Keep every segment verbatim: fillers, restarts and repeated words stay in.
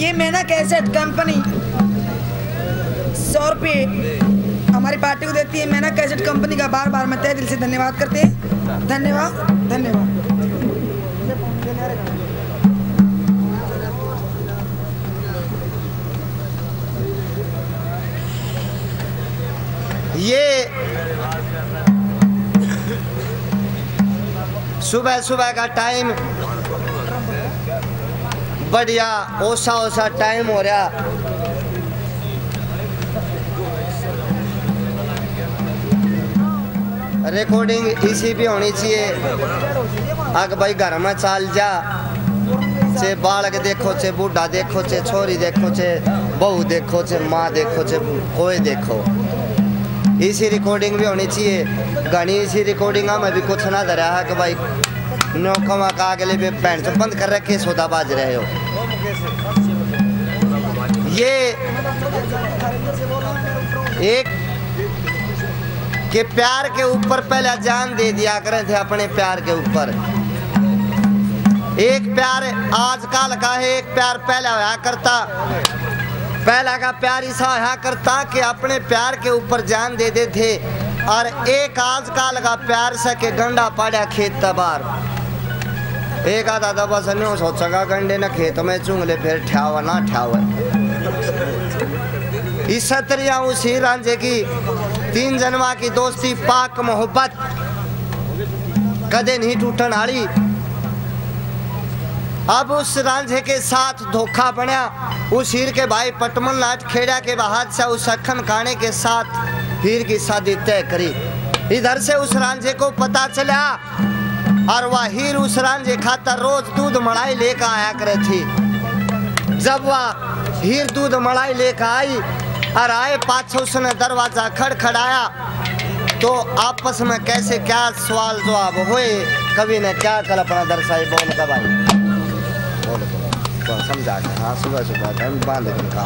ये मैना cassette company सौ रुपये हमारी पार्टी को देती है। मैना कैसेट कंपनी का बार बार मैं तहे दिल से धन्यवाद करते हैं। धन्यवाद धन्यवाद। ये सुबह सुबह का टाइम बढ़िया ओसा ओसा टाइम हो रहा। रिकॉर्डिंग इसी भी होनी चाहिए। अग भाई घर में चाल जा, चे बालक देखो, चे बूढ़ा देखो, चे छोरी देखो, चे बहू देखो, चे माँ देखो, चे कोई देखो, इसी रिकॉर्डिंग भी होनी चाहिए। घनी इसी रिकॉर्डिंग में भी कुछ ना धरा है कि भाई नौकमा का अगले पे पैंट तो बंद कर रखे सौदा बाज रहे हो। ये एक के प्यार के ऊपर पहले जान दे दिया करे थे, अपने प्यार के ऊपर। एक प्यार आजकल का है, एक प्यार पहले होया करता। पहला का प्यार ऐसा होया करता कि अपने प्यार के ऊपर जान दे दे थे, और एक आजकल का प्यार से के गंडा पाड़ा खेत तबार। एक आधा तो बस नहीं सोचेगा गंडे ने खेत में चुंगले फिर ठ्यावा ना ठ्यावा। इस तरह उसी रांझे की तीन जन्मा की दोस्ती पाक मोहब्बत कदे नहीं टूटन वाली। अब उस रांझे के साथ धोखा बना। उस हीर के भाई पटमन लाट खेड़ा के बाद से उस अखन काने के साथ हीर की शादी तय करी। इधर से उस रांझे को पता चला, और वह हीर उस रांझे खातर रोज दूध मलाई लेकर आया करे थी। जब वह हीर दूध मलाई लेकर आई और आए पाछे उसने दरवाजा खड़खड़ाया, तो आपस में कैसे क्या सवाल जवाब हुए, कभी ने क्या कल्पना दर्शाई। बोल का भाई बोल तो समझा के। हाँ सुबह सुबह टाइम बांध का।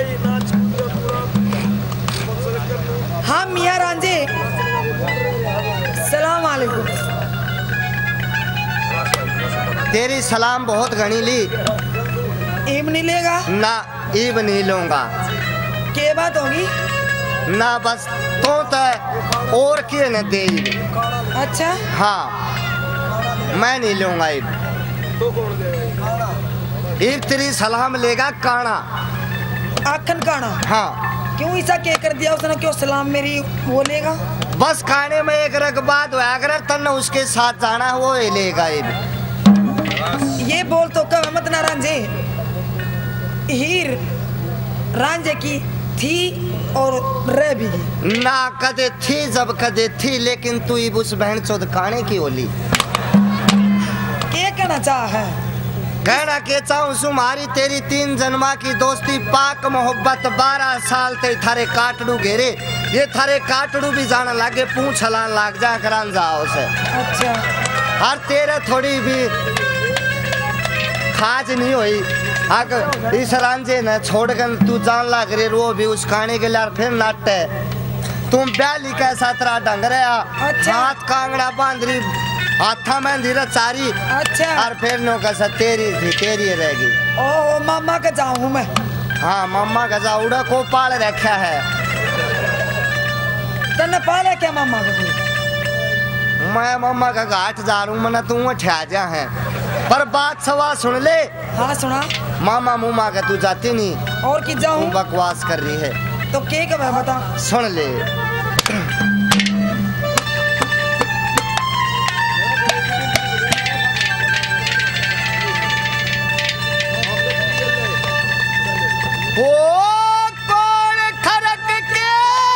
हाँ मियाँ रांझे, सलाम वालेकुम। तेरी सलाम बहुत घनी ली। ईब नहीं लेगा ना, ईब नहीं लूंगा। क्या बात होगी ना, बस तो तय और किए न दे। अच्छा हाँ, मैं नहीं लूंगा ईब। ईब तेरी सलाम लेगा काना। आखन काना? हाँ। क्यों ऐसा क्या कर दिया उसने, क्यों सलाम मेरी वो लेगा? बस खाने में एक रगबात हुआ, अगर तन उसके साथ जाना है वो लेगा ईब। ये बोल तो कब मत ना रांझे, हीर रांझे की थी और रह भी ना। कदे थी जब कदे थी, लेकिन तू ईब उस बहन चौध काने की ओली। क्या कहना चाह है? कहना के चाहूँ तुम्हारी तेरी तीन जन्मा की दोस्ती पाक मोहब्बत बारह साल ते थारे काटड़ू घेरे। ये थारे काटड़ू भी जाना लागे, पूछ हलान लाग जा करान जाओ से। अच्छा। और तेरे थोड़ी भी खाज नहीं हुई। अगर इस रांझे ने छोड़ कर तू जान लग रही, वो भी उस खाने के लिए फिर नाट है। तुम ब्याली कैसा तरह ढंग रहा। अच्छा। हाथ कांगड़ा बांध रही, हाथा में धीरे चारी। अच्छा। और फिर नो कैसा तेरी थी तेरी रहेगी। ओ मामा का जाऊँ मैं। हाँ मामा का जाऊड़ा को पाल रखा है। तन्ने पाले क्या मामा का? मैं मामा का घाट जा रहा हूँ, मना तू उठा जा है। पर बात सवा सुन ले। हाँ सुना। मामा मुमा का तू जाती नहीं और कि जाऊँ? बकवास कर रही है तो के कब है बता। सुन ले। ओ कौन खड़क के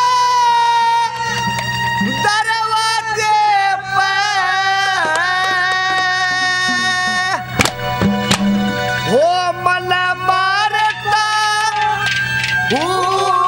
दरवाजे पे हो मन मारता हूँ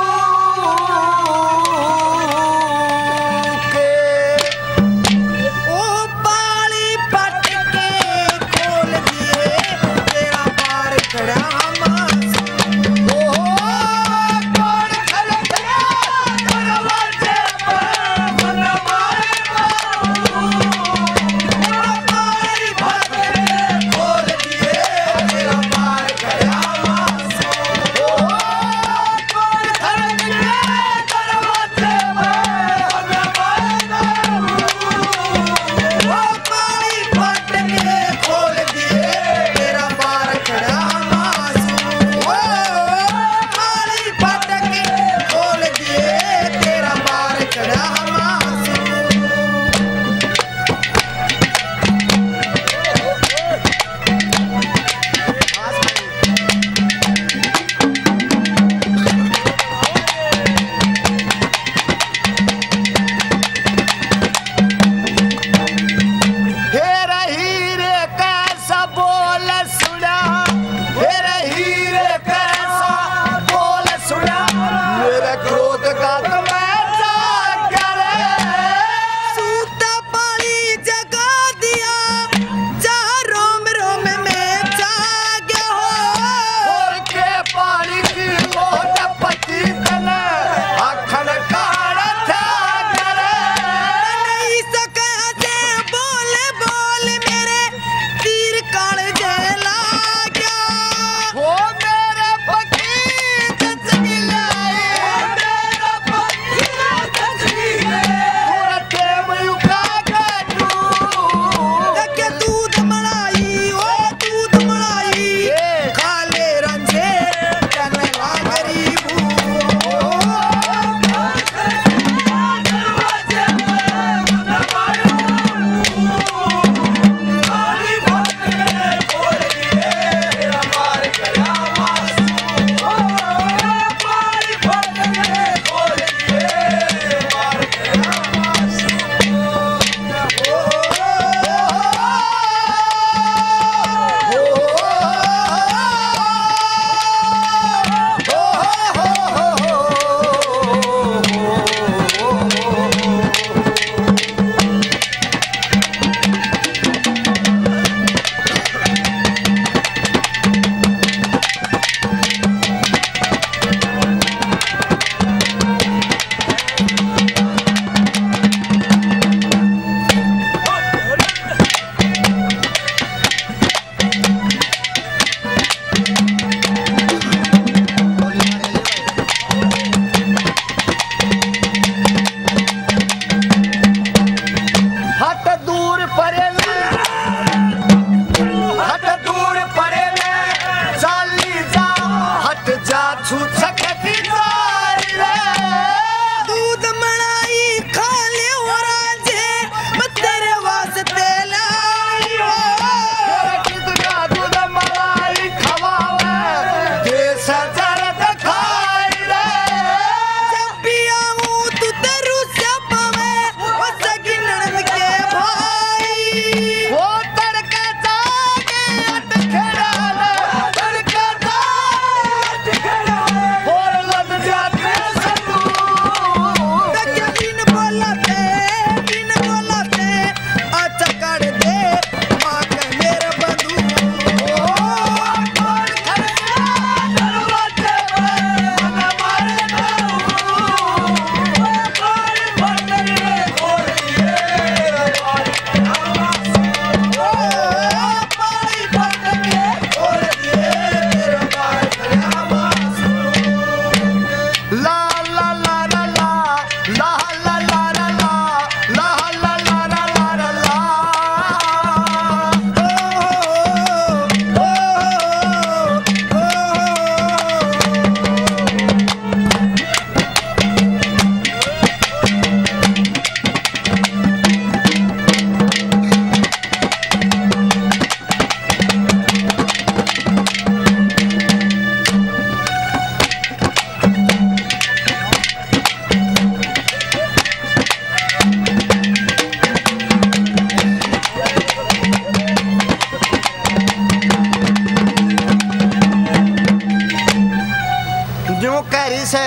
जो कह रही से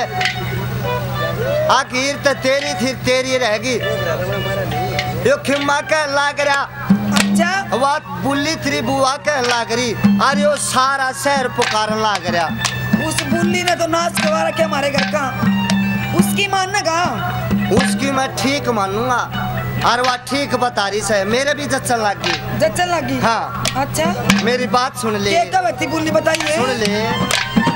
आखिर तो तेरी थी तेरी रहेगी यो खिम्मा के लाग रहा अच्छा बात बुल्ली थी बुआ के लाग रही और यो सारा शहर पुकारन लाग रहा। उस बुल्ली ने तो नाच गवा रखे हमारे घर का, उसकी मानना कहा? उसकी मैं ठीक मानूंगा और वह ठीक बता रही से मेरे भी जचन लग गई। जचन लगी? हाँ। अच्छा मेरी बात सुन ले। क्या बुल्ली बताइए। सुन ले